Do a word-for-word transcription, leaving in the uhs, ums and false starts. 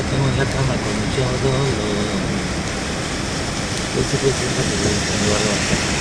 tengo en la cama con mucho dolor. Yo sé que siempre te voy a llevar bastante.